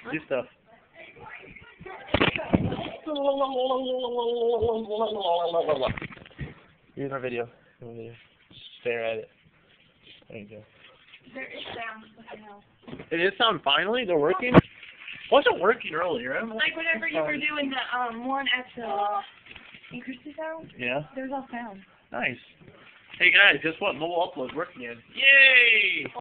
Do stuff. Here's our video. Stare at it. There you go. There is sound. It is sound finally? They're working? Wasn't working earlier. Like whenever you were doing the one at the increasing sound? Yeah. There's all sound. Nice. Hey guys, guess what? Mobile upload's working again. Yay!